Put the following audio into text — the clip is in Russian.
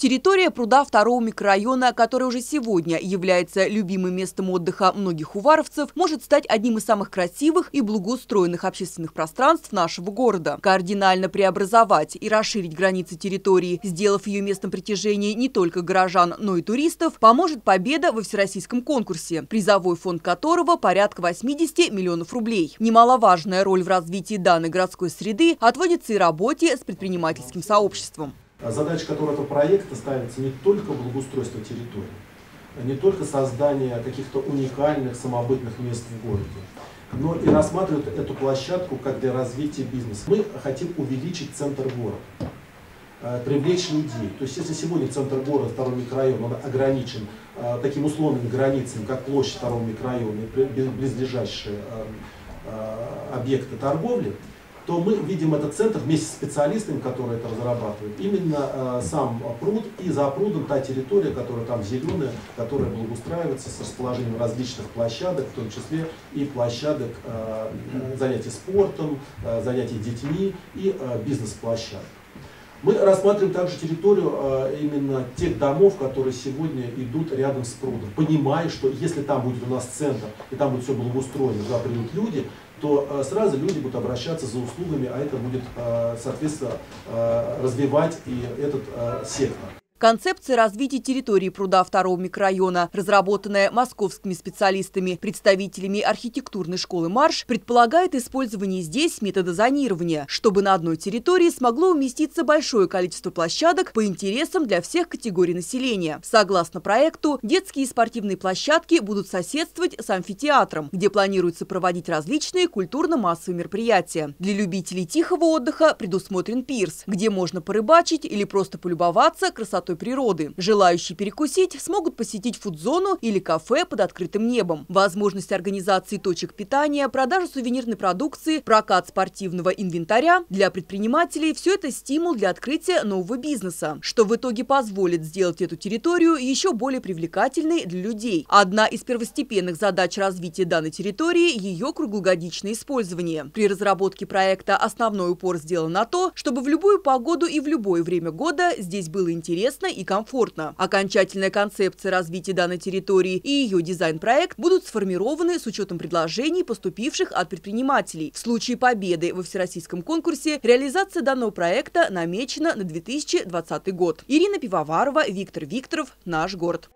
Территория пруда второго микрорайона, которая уже сегодня является любимым местом отдыха многих уваровцев, может стать одним из самых красивых и благоустроенных общественных пространств нашего города. Кардинально преобразовать и расширить границы территории, сделав ее местом притяжения не только горожан, но и туристов, поможет победа во всероссийском конкурсе, призовой фонд которого порядка 80 миллионов рублей. Немаловажная роль в развитии данной городской среды отводится и работе с предпринимательским сообществом. Задача этого проекта ставится не только благоустройство территории, не только создание каких-то уникальных самобытных мест в городе, но и рассматривают эту площадку как для развития бизнеса. Мы хотим увеличить центр города, привлечь людей. То есть если сегодня центр города, второй микрорайон, он ограничен такими условными границами, как площадь второго микрорайона и близлежащие объекты торговли, то мы видим этот центр вместе с специалистами, которые это разрабатывают. Именно сам пруд и за прудом та территория, которая там зеленая, которая благоустраивается с расположением различных площадок, в том числе и площадок занятий спортом, занятий детьми и бизнес-площадок. Мы рассматриваем также территорию именно тех домов, которые сегодня идут рядом с прудом, понимая, что если там будет у нас центр и там будет все благоустроено, туда придут люди, то сразу люди будут обращаться за услугами, а это будет, соответственно, развивать и этот сектор. Концепция развития территории пруда второго микрорайона, разработанная московскими специалистами, представителями архитектурной школы «Марш», предполагает использование здесь метода зонирования, чтобы на одной территории смогло уместиться большое количество площадок по интересам для всех категорий населения. Согласно проекту, детские и спортивные площадки будут соседствовать с амфитеатром, где планируется проводить различные культурно-массовые мероприятия. Для любителей тихого отдыха предусмотрен пирс, где можно порыбачить или просто полюбоваться красотой природы. Желающие перекусить смогут посетить фуд-зону или кафе под открытым небом. Возможность организации точек питания, продажи сувенирной продукции, прокат спортивного инвентаря. Для предпринимателей все это стимул для открытия нового бизнеса, что в итоге позволит сделать эту территорию еще более привлекательной для людей. Одна из первостепенных задач развития данной территории – ее круглогодичное использование. При разработке проекта основной упор сделан на то, чтобы в любую погоду и в любое время года здесь было интересно и комфортно. Окончательная концепция развития данной территории и ее дизайн-проект будут сформированы с учетом предложений, поступивших от предпринимателей. В случае победы во всероссийском конкурсе реализация данного проекта намечена на 2020 год. Ирина Пивоварова, Виктор Викторов, «Наш город».